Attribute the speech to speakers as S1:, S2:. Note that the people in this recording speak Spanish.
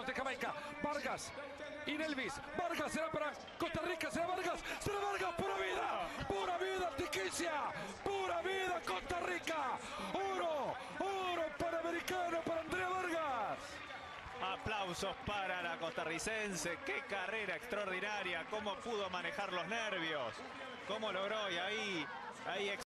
S1: los de Jamaica. Vargas y Nelvis. Vargas será para Costa Rica. Será Vargas. Será Vargas. Pura vida. Pura vida, Tiquicia. Pura vida, Costa Rica. Oro. Oro panamericano para Andrea Vargas.
S2: Aplausos para la costarricense. Qué carrera extraordinaria. Cómo pudo manejar los nervios. Cómo logró y ahí